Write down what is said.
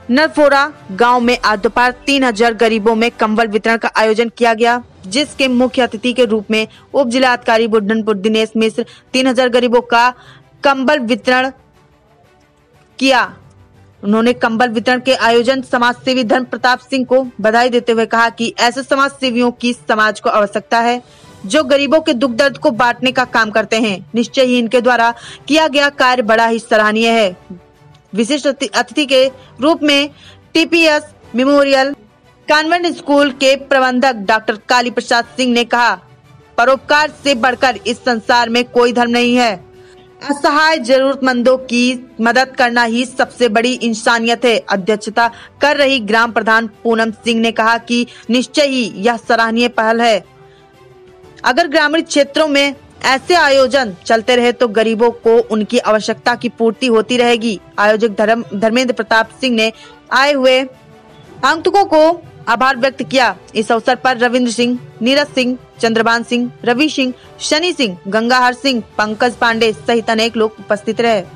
नरफोरा गांव में आज दोपहर 3000 गरीबों में कंबल वितरण का आयोजन किया गया, जिसके मुख्य अतिथि के रूप में उप जिलाधिकारी बुढ़नपुर दिनेश मिश्र 3000 गरीबों का कंबल वितरण किया। उन्होंने कंबल वितरण के आयोजन समाज सेवी धर्म प्रताप सिंह को बधाई देते हुए कहा कि ऐसे समाज सेवियों की समाज को आवश्यकता है जो गरीबों के दुख दर्द को बांटने का काम करते हैं। निश्चय ही इनके द्वारा किया गया कार्य बड़ा ही सराहनीय है। विशिष्ट अतिथि के रूप में टीपीएस मेमोरियल कॉन्वेंट स्कूल के प्रबंधक डॉक्टर काली प्रसाद सिंह ने कहा, परोपकार से बढ़कर इस संसार में कोई धर्म नहीं है। असहाय जरूरतमंदों की मदद करना ही सबसे बड़ी इंसानियत है। अध्यक्षता कर रही ग्राम प्रधान पूनम सिंह ने कहा कि निश्चय ही यह सराहनीय पहल है। अगर ग्रामीण क्षेत्रों में ऐसे आयोजन चलते रहे तो गरीबों को उनकी आवश्यकता की पूर्ति होती रहेगी। आयोजक धर्मेंद्र प्रताप सिंह ने आए हुए आगंतुकों को आभार व्यक्त किया। इस अवसर पर रविंद्र सिंह, नीरज सिंह, चंद्रभान सिंह, रवि सिंह, शनि सिंह, गंगाहर सिंह, पंकज पांडे सहित अनेक लोग उपस्थित रहे।